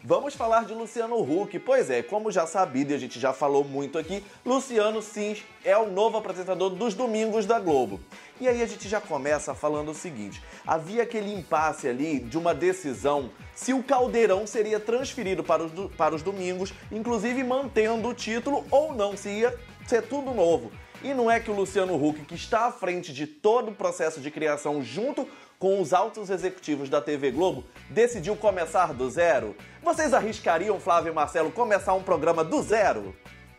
Vamos falar de Luciano Huck. Pois é, como já sabido e a gente já falou muito aqui, Luciano sim é o novo apresentador dos domingos da Globo. E aí a gente já começa falando o seguinte, havia aquele impasse ali de uma decisão se o Caldeirão seria transferido para os domingos, inclusive mantendo o título ou não, se ia ser tudo novo. E não é que o Luciano Huck, que está à frente de todo o processo de criação junto com os altos executivos da TV Globo, decidiu começar do zero? Vocês arriscariam, Flávio e Marcelo, começar um programa do zero?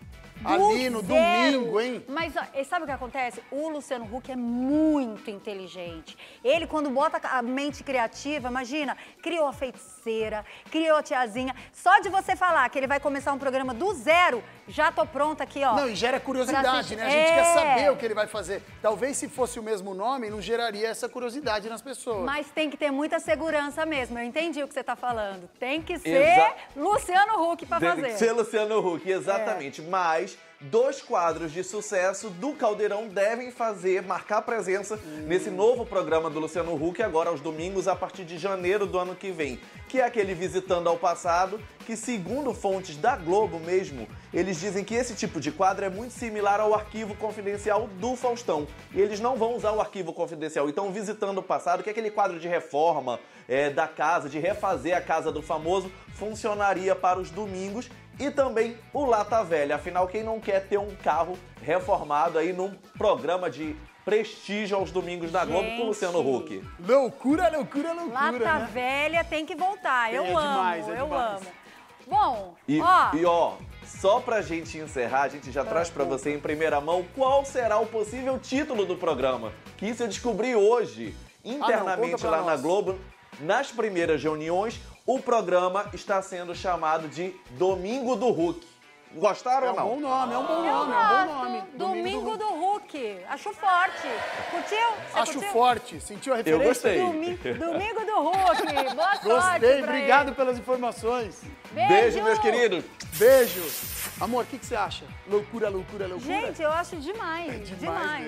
Ali no domingo, hein? Mas ó, sabe o que acontece? O Luciano Huck é muito inteligente. Ele, quando bota a mente criativa, imagina, criou a feiticeira, criou a tiazinha. Só de você falar que ele vai começar um programa do zero, já tô pronta aqui, ó. Não, e gera curiosidade, né? A gente quer saber o que ele vai fazer. Talvez se fosse o mesmo nome, não geraria essa curiosidade nas pessoas. Mas tem que ter muita segurança mesmo. Eu entendi o que você tá falando. Tem que ser Luciano Huck pra fazer. Tem que ser Luciano Huck, exatamente. Mas 2 quadros de sucesso do Caldeirão devem marcar presença nesse novo programa do Luciano Huck, agora aos domingos, a partir de janeiro do ano que vem. Que é aquele Visitando ao Passado, que segundo fontes da Globo mesmo, eles dizem que esse tipo de quadro é muito similar ao Arquivo Confidencial do Faustão. E eles não vão usar o Arquivo Confidencial. Então, Visitando o Passado, que é aquele quadro de reforma da casa, de refazer a casa do famoso, funcionaria para os domingos. E também o Lata Velha, afinal, quem não quer ter um carro reformado aí num programa de prestígio aos domingos da Globo com o Luciano Huck? Loucura, loucura, loucura, Lata né? Velha tem que voltar, eu amo, demais, eu demais. amo. Bom, ó, só pra gente encerrar, a gente já traz pra você em primeira mão qual será o possível título do programa. Que isso eu descobri hoje, internamente lá na Globo, nas primeiras reuniões. O programa está sendo chamado de Domingo do Huck. Gostaram ou não? É um bom nome, é um bom eu nome, gosto. é um bom nome. Domingo do Huck. Acho forte. Curtiu? Você Acho curtiu? forte. Sentiu a referência? Eu gostei. Domingo do Huck. Boa sorte. Gostei, pra obrigado ele. pelas informações. Beijo, meus queridos. Beijo. Amor, o que você acha? Loucura, loucura, loucura? Gente, eu acho demais. Demais.